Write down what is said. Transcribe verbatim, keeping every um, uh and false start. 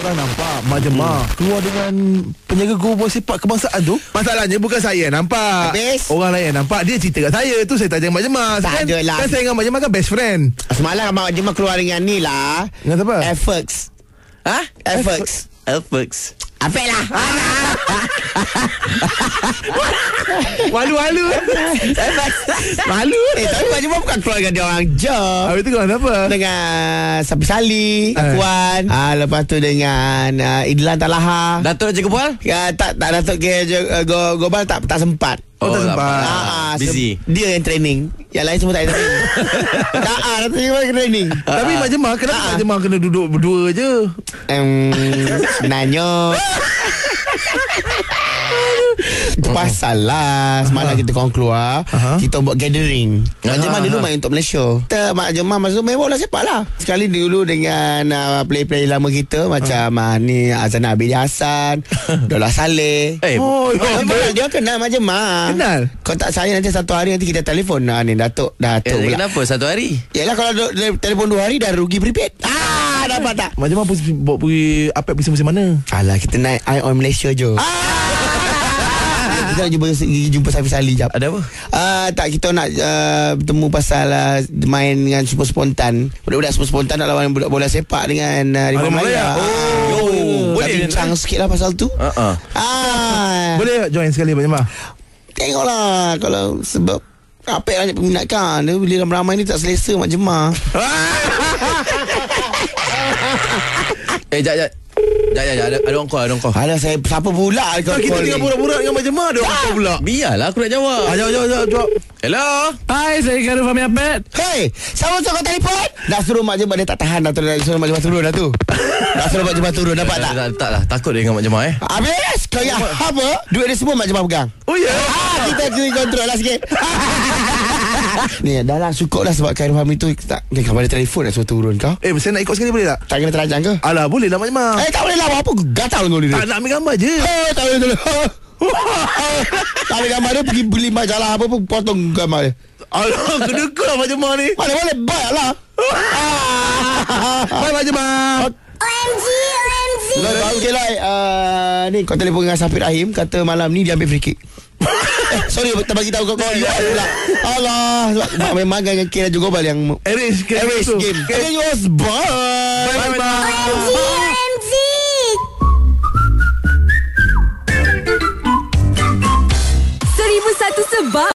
Orang nampak Mak Jemah hmm. keluar dengan penjaga gol bola sepak kebangsaan tu. Masalahnya bukan saya nampak. Habis? Orang lain nampak. Dia cerita kat saya. Tu saya tanya Mak Jemah. Tak kan, adalah. Kan saya dengan Mak Jemah kan best friend. Semalam Mak Jemah keluar dengan ni lah. Dengan siapa? F X. Ha? F X. F X. Apa lah? Malu-malu. Malu. Eh tapi Mak Jemah bukan keluar dengan dia orang je. Habis tu keluar apa? Dengan Sapi Sali, Akuan, ah, lepas tu dengan uh, Idlan Talaha. Datuk Raja Kepal? Ya, tak tak Datuk ke go, Gobal tak tak sempat. Oh, tak sempat. Ah, busy. Dia yang training. Yang lain semua tak ada training. Tak ah, Datuk Jemah training. Tapi Mak Jemah kenapa Mak Jemah kena duduk berdua je? Um, sebenarnya itu pasal lah. Semalam kita korang keluar, uh-huh. kita buat gathering. Mak Jemah dulu main untuk Malaysia. Kita Mak Jemah masa tu main bola sepak lah. Sekali dulu dengan uh, player-player lama kita macam uh. uh, ni Azana Abid Hassan, Dola Saleh. Eh, oh, oh, dia kenal Mak Jemah. Kenal? Kau tak saya nanti satu hari nanti kita telefon. Nah, ni Datuk Datuk eh, pula. kenapa satu hari? Yalah kalau do, do, telefon dua hari dah rugi prepaid. Ah, dapat tak? Mak Jemah bawa pergi apek musim-musim mana? Alah, kita naik Eye on Malaysia je. Ah! Kita nak jumpa, jumpa Safi Sali jap. Ada apa? Uh, tak, kita nak uh, bertemu pasal uh, main dengan super spontan. Budak-budak super spontan nak lawan budak bola sepak dengan uh, Rimau Malaya. Oh, oh, oh. Boleh bincang sikit lah pasal tu. Uh-uh. Ah. Boleh join sekali Mak Jemah? Tengoklah kalau sebab apa yang banyak peminat kan. Dia bila ramai ni tak selesa Mak Jemah. Eh, jap, jap. Jap, jap, jap. Ada, ada orang call, ada orang call. Alah, saya siapa pula kau Kita tengah burak-burak dengan Mak Jemah. Ada orang call pula. Biarlah aku nak jawab. Ah, jawab, jawab, jawab, jawab. Hello. Hai, saya Karul Fahmi Ahmed. Hey, siapa suruh kau telefon? Dah suruh Mak Jemah, dia tak tahan dah. Dah suruh Mak Jemah turun dah tu. Dah suruh Mak Jemah turun, dapat tak? Tak, tak lah. Takut dia dengan Mak Jemah eh. Habis, kau yang apa? Duit dia semua Mak Jemah pegang. Oh ya? Yeah. Ah, kita kena kontrol lah sikit. Ni dah lah cukup lah sebab Khairul Fahmi tu tak, dia kau ada telefon nak suruh turun kau. Eh, saya nak ikut sekali boleh tak? Tak kena terajang ke? Alah, boleh lah Mak Jemah. Eh, tak boleh lah. Apa gatal dengan dia? Tak nak ambil gambar je. Eh, tak boleh, tak boleh. Tak boleh gambar dia, pergi beli majalah apa pun, potong gambar dia. Alah, kedeka lah Mak Jemah ni. Mana boleh, baik lah. Bye Mak Jemah. O M G, O M G. Okay lah, uh, ni kau telefon dengan Safir Rahim, kata malam ni dia ambil free kick. Eh, sorry, tak bagi tahu kau kau you pula. Allah, sebab memang dengan kira juga bal yang Arrange game. Arrange game. Okay, you was bye. Bye bye. O M G, O M G. Seribu satu sebab